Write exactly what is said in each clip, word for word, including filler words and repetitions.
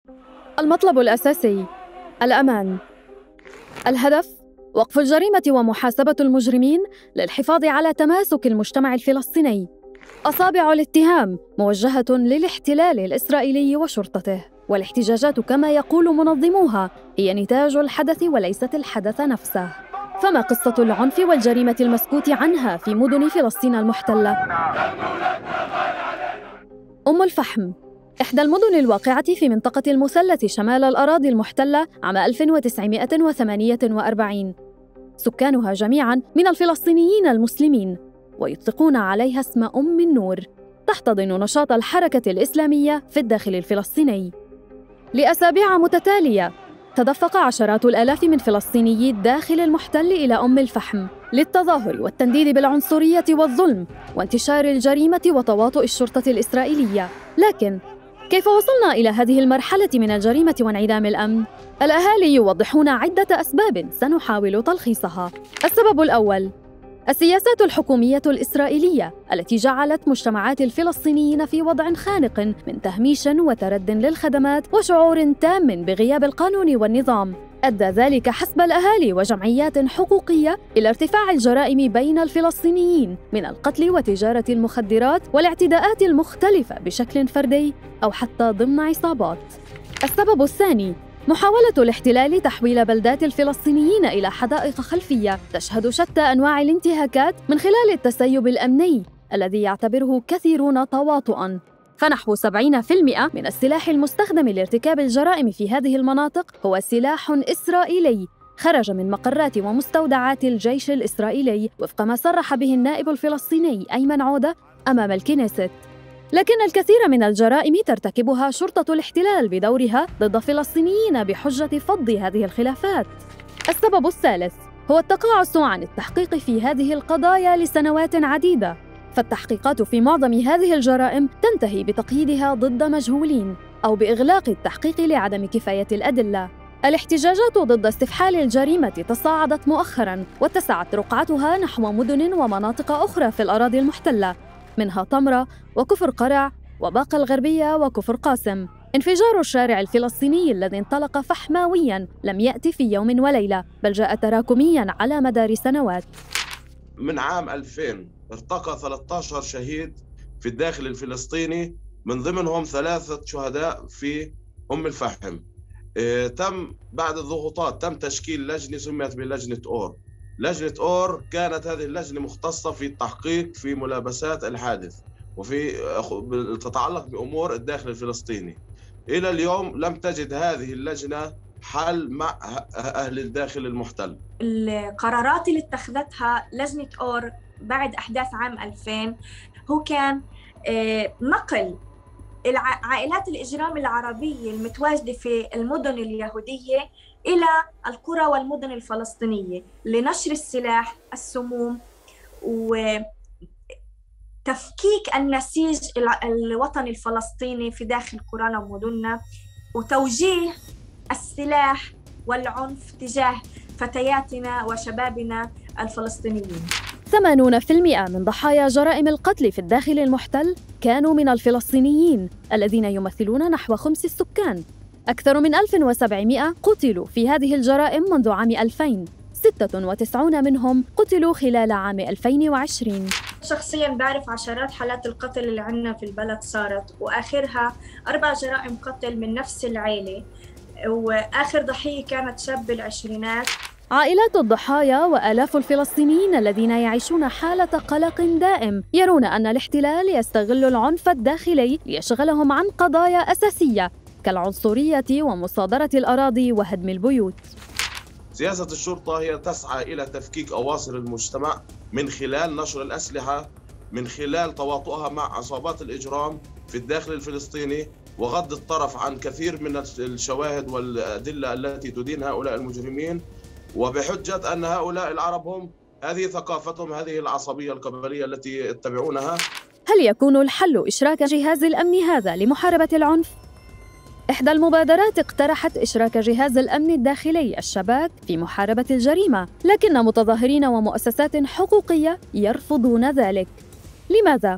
المطلب الأساسي الأمان. الهدف وقف الجريمة ومحاسبة المجرمين للحفاظ على تماسك المجتمع الفلسطيني. أصابع الاتهام موجهة للاحتلال الإسرائيلي وشرطته، والاحتجاجات كما يقول منظموها هي نتاج الحدث وليست الحدث نفسه. فما قصة العنف والجريمة المسكوت عنها في مدن فلسطين المحتلة؟ أم الفحم إحدى المدن الواقعة في منطقة المثلث شمال الأراضي المحتلة عام ألف وتسعمائة وثمانية وأربعين. سكانها جميعاً من الفلسطينيين المسلمين، ويطلقون عليها اسم أم النور، تحتضن نشاط الحركة الإسلامية في الداخل الفلسطيني. لأسابيع متتالية تدفق عشرات الآلاف من فلسطينيي الداخل المحتل إلى أم الفحم للتظاهر والتنديد بالعنصرية والظلم وانتشار الجريمة وتواطؤ الشرطة الإسرائيلية. لكن كيف وصلنا إلى هذه المرحلة من الجريمة وانعدام الأمن؟ الأهالي يوضحون عدة أسباب سنحاول تلخيصها. السبب الأول: السياسات الحكومية الإسرائيلية التي جعلت مجتمعات الفلسطينيين في وضع خانق من تهميش وترد للخدمات وشعور تام بغياب القانون والنظام. أدى ذلك حسب الأهالي وجمعيات حقوقية إلى ارتفاع الجرائم بين الفلسطينيين من القتل وتجارة المخدرات والاعتداءات المختلفة بشكل فردي أو حتى ضمن عصابات. السبب الثاني: محاولة الاحتلال تحويل بلدات الفلسطينيين إلى حدائق خلفية تشهد شتى أنواع الانتهاكات من خلال التسيب الأمني الذي يعتبره كثيرون تواطؤاً. فنحو سبعين بالمئة من السلاح المستخدم لارتكاب الجرائم في هذه المناطق هو سلاح إسرائيلي خرج من مقرات ومستودعات الجيش الإسرائيلي، وفق ما صرح به النائب الفلسطيني أيمن عودة أمام الكنيست. لكن الكثير من الجرائم ترتكبها شرطة الاحتلال بدورها ضد فلسطينيين بحجة فض هذه الخلافات. السبب الثالث هو التقاعس عن التحقيق في هذه القضايا لسنوات عديدة، فالتحقيقات في معظم هذه الجرائم تنتهي بتقييدها ضد مجهولين أو بإغلاق التحقيق لعدم كفاية الأدلة. الاحتجاجات ضد استفحال الجريمة تصاعدت مؤخراً واتسعت رقعتها نحو مدن ومناطق أخرى في الأراضي المحتلة، منها طمرة وكفر قرع وباقة الغربية وكفر قاسم. انفجار الشارع الفلسطيني الذي انطلق فحماوياً لم يأتي في يوم وليلة، بل جاء تراكمياً على مدار سنوات. من عام ألفين ارتقى ثلاثة عشر شهيد في الداخل الفلسطيني، من ضمنهم ثلاثة شهداء في أم الفحم. اه تم بعد الضغوطات تم تشكيل لجنة سميت بلجنة أور. لجنة أور كانت هذه اللجنة مختصة في التحقيق في ملابسات الحادث وفي تتعلق بأمور الداخل الفلسطيني. إلى اليوم لم تجد هذه اللجنة حل مع أهل الداخل المحتل. القرارات اللي اتخذتها لجنة أور بعد أحداث عام ألفين هو كان نقل عائلات الإجرام العربية المتواجدة في المدن اليهودية إلى القرى والمدن الفلسطينية لنشر السلاح، السموم، وتفكيك النسيج الوطني الفلسطيني في داخل قرانا ومدننا، وتوجيه السلاح والعنف تجاه فتياتنا وشبابنا الفلسطينيين. ثمانين بالمئة من ضحايا جرائم القتل في الداخل المحتل كانوا من الفلسطينيين الذين يمثلون نحو خمس السكان. أكثر من ألف وسبعمائة قتلوا في هذه الجرائم منذ عام ألفين، ستة وتسعين منهم قتلوا خلال عام ألفين وعشرين. شخصياً بعرف عشرات حالات القتل اللي عندنا في البلد صارت، وآخرها أربع جرائم قتل من نفس العائلة، وآخر ضحية كانت شاب بالعشرينات. عائلات الضحايا وآلاف الفلسطينيين الذين يعيشون حالة قلق دائم يرون أن الاحتلال يستغل العنف الداخلي ليشغلهم عن قضايا أساسية كالعنصرية ومصادرة الأراضي وهدم البيوت. سياسة الشرطة هي تسعى إلى تفكيك أواصر المجتمع من خلال نشر الأسلحة، من خلال تواطؤها مع عصابات الإجرام في الداخل الفلسطيني، وغض الطرف عن كثير من الشواهد والأدلة التي تدين هؤلاء المجرمين، وبحجة أن هؤلاء العرب هم هذه ثقافتهم، هذه العصبية القبلية التي يتبعونها. هل يكون الحل إشراك جهاز الأمن هذا لمحاربة العنف؟ إحدى المبادرات اقترحت إشراك جهاز الأمن الداخلي الشباك في محاربة الجريمة، لكن متظاهرين ومؤسسات حقوقية يرفضون ذلك. لماذا؟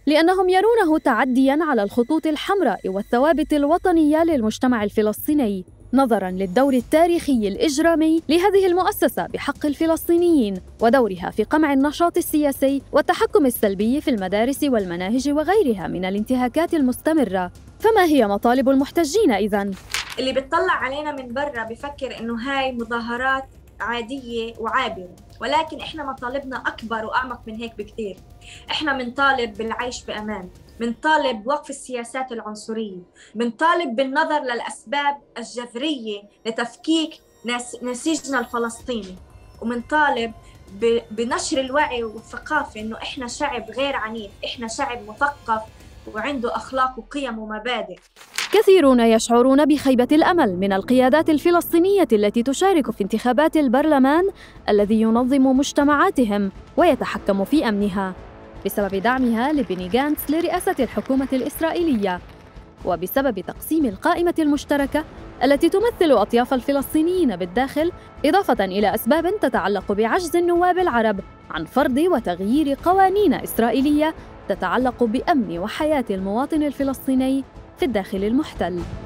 لأنهم يرونه تعدياً على الخطوط الحمراء والثوابت الوطنية للمجتمع الفلسطيني، نظراً للدور التاريخي الإجرامي لهذه المؤسسة بحق الفلسطينيين ودورها في قمع النشاط السياسي والتحكم السلبي في المدارس والمناهج وغيرها من الانتهاكات المستمرة. فما هي مطالب المحتجين إذن؟ اللي بتطلع علينا من برا بفكر إنه هاي مظاهرات عادية وعابرة، ولكن إحنا مطالبنا أكبر وأعمق من هيك بكتير. إحنا منطالب بالعيش بأمان، منطالب بوقف السياسات العنصرية، منطالب بالنظر للأسباب الجذرية لتفكيك نسيجنا الفلسطيني، ومنطالب بنشر الوعي والثقافة إنه إحنا شعب غير عنيف، إحنا شعب مثقف وعنده أخلاق وقيم ومبادئ. كثيرون يشعرون بخيبة الأمل من القيادات الفلسطينية التي تشارك في انتخابات البرلمان الذي ينظم مجتمعاتهم ويتحكم في أمنها، بسبب دعمها لبني غانتس لرئاسة الحكومة الإسرائيلية، وبسبب تقسيم القائمة المشتركة التي تمثل أطياف الفلسطينيين بالداخل، إضافة إلى أسباب تتعلق بعجز النواب العرب عن فرض وتغيير قوانين إسرائيلية تتعلق بأمن وحياة المواطن الفلسطيني في الداخل المحتل.